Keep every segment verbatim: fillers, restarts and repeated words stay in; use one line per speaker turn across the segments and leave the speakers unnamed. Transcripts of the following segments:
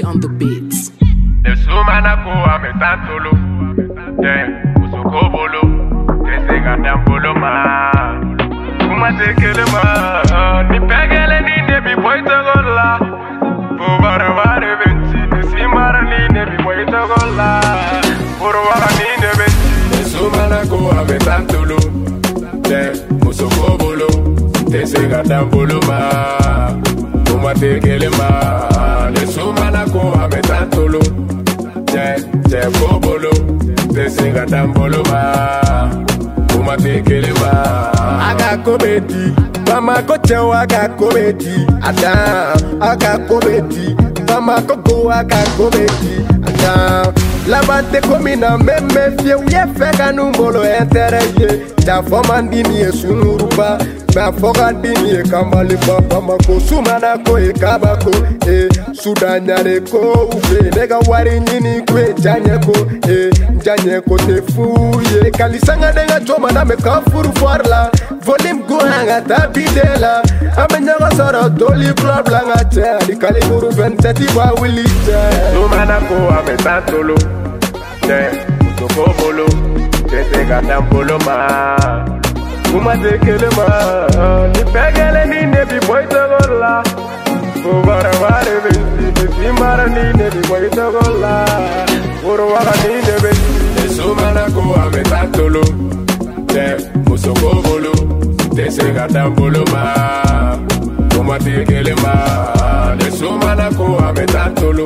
on the beats.
The sumanako ame tantolo, de usoko bolo, de segandam bolo ma. Kuma tekele ma, ni pegele ni ne bi boy togola. Bobara bare venti, de simara ni ne bi boy togola. Borwara ni ne venti. The sumanako ame tantolo, de usoko bolo, de segandam bolo ma. Kuma tekele ma, the sumanako ame tantolo. Je kobolo, te singa tambolo ma, kuma tekele ma. Aga komedi, mama kocho aga komedi, ada aga komedi, mama koko aga komedi, ada. Labate komina meme fie uye feka numbolo entereye, ja fomandini e sunuruba. Ba foga dini e kamali papa mako sumana ko e kabako e sudanya de ko ube nega wari nyini kwe janye ko e janye ko te fuye kalisanga denga choma na me kafuru forla volim go hanga tabidela amenya soro doli blabla ngate ali kali muru ventati wa wilite sumana ko ame tantolo te utoko bolo te te gata bolo ma. Kuma tekele ma, ni pegele ni ne bi boy togola. Bobara bare venti, ni simara ni ne bi boy togola. Borwara ni ne venti. The sumanako ame tantolo, te musoko bolo, te segata bolo ma. Kuma tekele ma, the sumanako ame tantolo,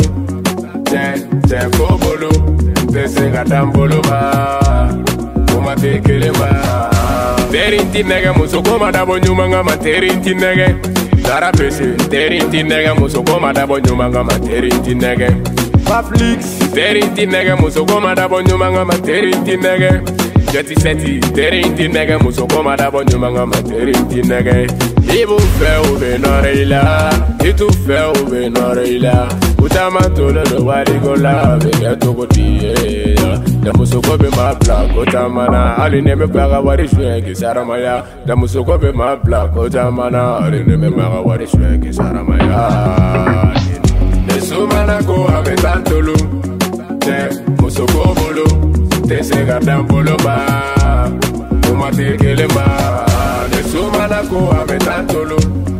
te te kobolo, te segata bolo ma. Kuma tekele ma. Terinti nega musoko madabo nyuma ngama terinti nega Dara pese terinti nega musoko madabo nyuma ngama terinti nega Paflix terinti nega musoko madabo nyuma ngama terinti nega Jeti seti terinti nega musoko madabo nyuma ngama terinti nega Ibu fe ube noreila Itu fe ube noreila Utama tolo no wari gola Vega toko tiye Da musoko be ma black Utamana Ali neme baga wari shwenki saramaya Da musoko be ma black Utamana Ali neme baga wari shwenki saramaya Ne sumana ko ame tantolo Te musoko bolo Te segardam bolo ba Kuma tekele ma Ne sumana ko ame tantolo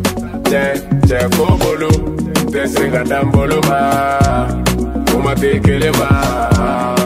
Te te ko bolo Te segardam bolo ba Kuma tekele ma